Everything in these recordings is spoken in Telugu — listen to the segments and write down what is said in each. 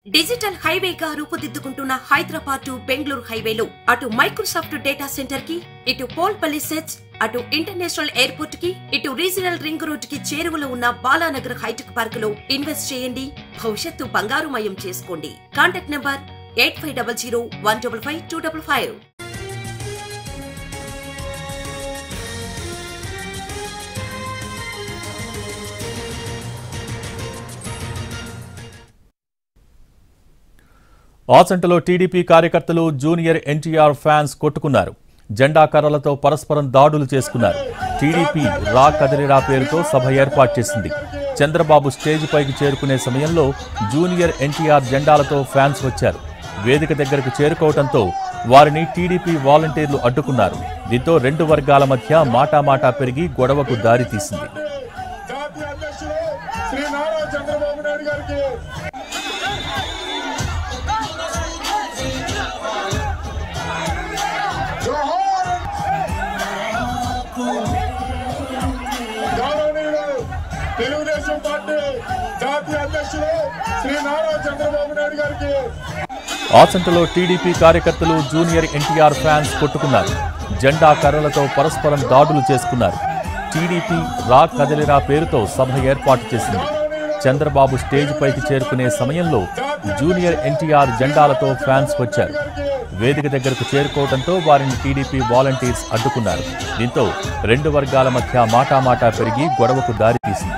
డిజిటల్ హైవేగా రూపుదిద్దుకుంటున్న హైదరాబాద్ టు బెంగళూరు హైవేలో అటు మైక్రోసాఫ్ట్ డేటా సెంటర్ కి, ఇటు పోల్పల్లి సెట్స్, అటు ఇంటర్నేషనల్ ఎయిర్పోర్ట్ కి, ఇటు రీజనల్ రింగ్ రోడ్ కి చేరువలో ఉన్న బాలానగర్ హైటెక్ పార్క్ లో ఇన్వెస్ట్ చేయండి. భవిష్యత్తు బంగారుమయం చేసుకోండి. Contact number 8500155255. ఆచంటలో టీడీపీ కార్యకర్తలు జూనియర్ ఎన్టీఆర్ ఫ్యాన్స్ కొట్టుకున్నారు. జెండా కర్రలతో పరస్పరం దాడులు చేసుకున్నారు. టీడీపీ రా కదిలిరా పేరుతో సభ ఏర్పాటు చేసింది. చంద్రబాబు స్టేజ్ పైకి చేరుకునే సమయంలో జూనియర్ ఎన్టీఆర్ జెండాలతో ఫ్యాన్స్ వచ్చారు. వేదిక దగ్గరకు చేరుకోవడంతో వారిని టీడీపీ వాలంటీర్లు అడ్డుకున్నారు. దీంతో రెండు వర్గాల మధ్య మాటామాటా పెరిగి గొడవకు దారితీసింది. తెలుగుదేశం పార్టీ జాతీయ అధ్యక్షులు శ్రీ నారా చంద్రబాబు నాయుడు గారికి ఆచంటలో టీడీపీ కార్యకర్తలు జూనియర్ ఎన్టీఆర్ ఫ్యాన్స్ కొట్టుకున్నారు. జెండా కర్రలతో పరస్పరం దాడులు చేసుకున్నారు. టీడీపీ రా కదిలిరా పేరుతో సభ ఏర్పాటు చేసింది. చంద్రబాబు స్టేజ్ పైకి చేరుకునే సమయంలో జూనియర్ ఎన్టీఆర్ జెండాలతో ఫ్యాన్స్ వచ్చారు. వేదిక దగ్గరకు చేరుకోవడంతో వారిని టీడీపీ వాలంటీర్స్ అడ్డుకున్నారు. దీంతో రెండు వర్గాల మధ్య మాటామాటా పెరిగి గొడవకు దారితీసింది.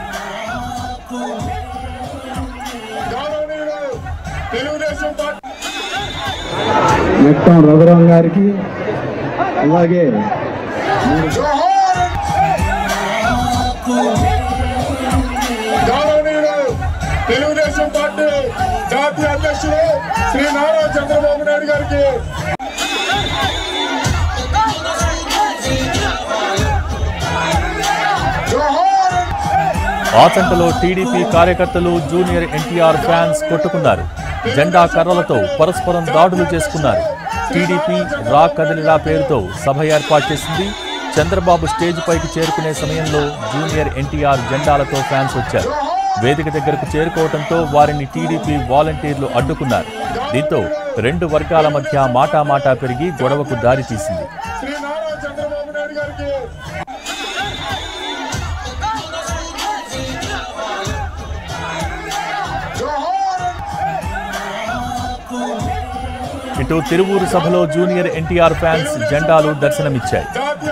మొత్తం రఘురాం గారికి అలాగే తెలుగుదేశం పార్టీ జాతీయ అధ్యక్షులు శ్రీ నారా చంద్రబాబు నాయుడు గారికి ఆచంటలో టీడీపీ కార్యకర్తలు జూనియర్ ఎన్టీఆర్ ఫ్యాన్స్ కొట్టుకున్నారు. జెండా కర్రలతో పరస్పరం దాడులు చేసుకున్నారు. టీడీపీ రా కదిలిరా పేరుతో సభ ఏర్పాటు చేసింది. చంద్రబాబు స్టేజ్ పైకి చేరుకునే సమయంలో జూనియర్ ఎన్టీఆర్ జెండాలతో ఫ్యాన్స్ వచ్చారు. వేదిక దగ్గరకు చేరుకోవడంతో వారిని టీడీపీ వాలంటీర్లు అడ్డుకున్నారు. దీంతో రెండు వర్గాల మధ్య మాటామాటా పెరిగి గొడవకు దారితీసింది. ఇటు తిరువూరు సభలో జూనియర్ ఎన్టీఆర్ ఫ్యాన్స్ జెండాలు దర్శనమిచ్చాయి.